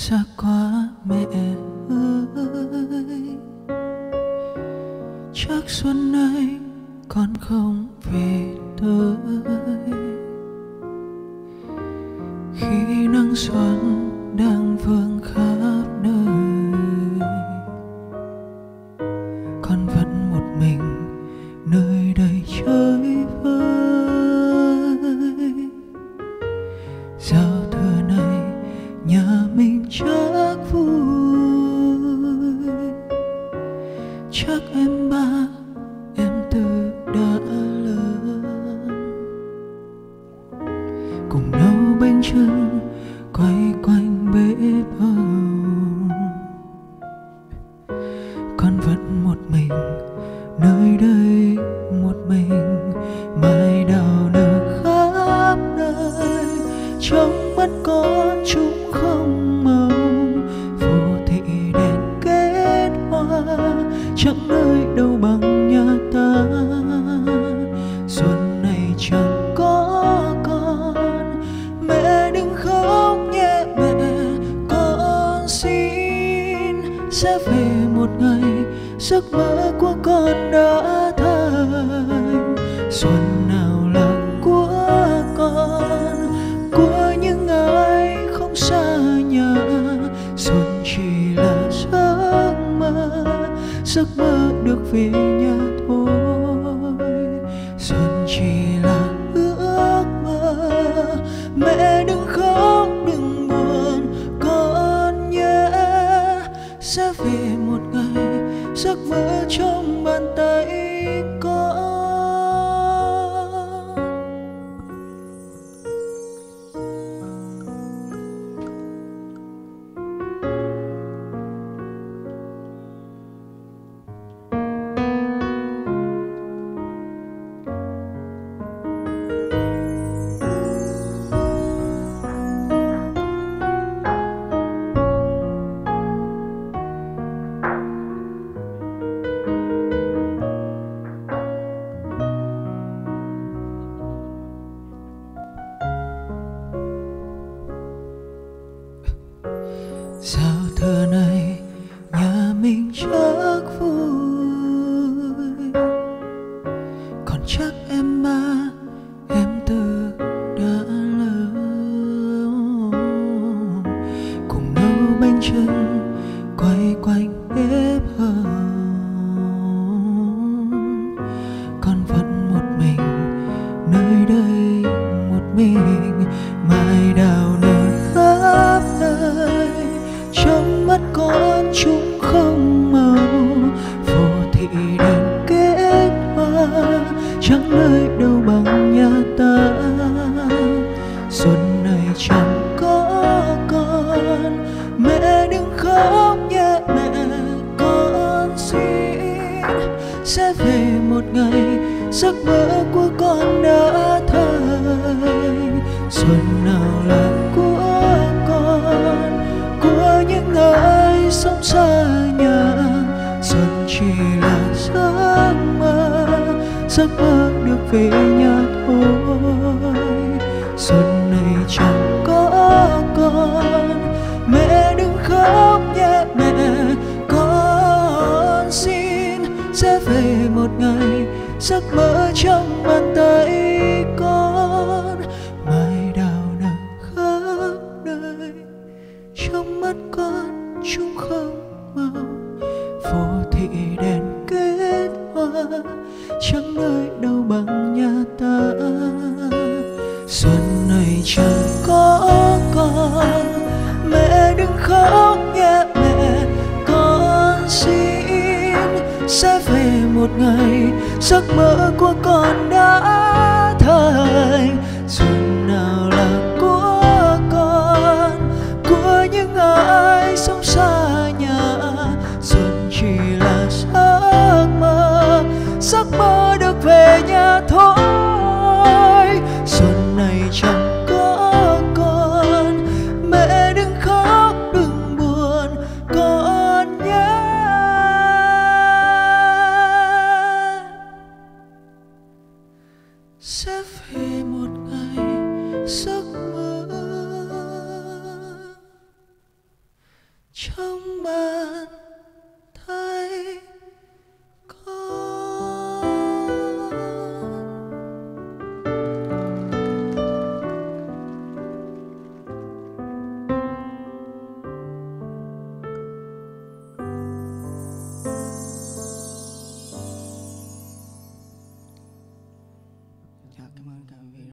xa quá mẹ ơi, chắc xuân nay con không về tới. Khi nắng xuân đang vương khắp nơi, con vẫn một mình nơi đây chơi vơi. Giao thừa này nhà mình chắc vui, chắc em ba em tư đã lớn, cùng nấu bánh chưng quay quanh bếp hồng. Con vẫn một mình nơi đây, một mình mai đào nở khắp nơi. Trong mắt con chúng không màu, vô thị đèn kết hoa, chẳng nơi đâu bằng nhà ta. Xuân này chẳng có con, mẹ đừng khóc nhé mẹ, con xin sẽ về một ngày giấc mơ của con đã thành. Xuân nào là của con, của những ai không xa nhà. Xuân chỉ là giấc mơ được về nhà thôi. Xuân chỉ là ước mơ, mẹ đừng khóc đừng buồn con nhé. Sẽ về một ngày giấc mơ trong bàn tay con. Giao thừa này nhà mình chắc vui, còn chắc em ba em tư đã lớn, cùng nấu bánh chưng quay quanh bếp hồng. Con vẫn một mình nơi đây, một mình mai đào nở khắp nơi. Trong mắt con chúng không màu, vô thị đèn kết hoa, chẳng nơi đâu bằng nhà ta. Xuân này chẳng có con, mẹ đừng khóc nhé mẹ, con xin sẽ về một ngày giấc mơ của con đã thành. Xuân nào là của con, của những ai sống xa nhà. Xuân chỉ là giấc mơ được về nhà thôi. Xuân này chẳng có con, mẹ đừng khóc nhé mẹ, con xin sẽ về một ngày giấc mơ trong bàn tay con. Mai đào nở khắp nơi, trong mắt con chúng không màu, vô thị đèn kết hoa, chẳng nơi đâu bằng nhà ta. Xuân này chẳng có con, mẹ đừng khóc nhé mẹ, con xin sẽ về một ngày giấc mơ của con đã thành. Xuân nào là của con, của những ai sống xa nhà. Xuân chỉ là giấc mơ được về nhà thôi. Xuân này chẳng có con, mẹ đừng khóc đừng buồn con nhé. Sẽ về một ngày giấc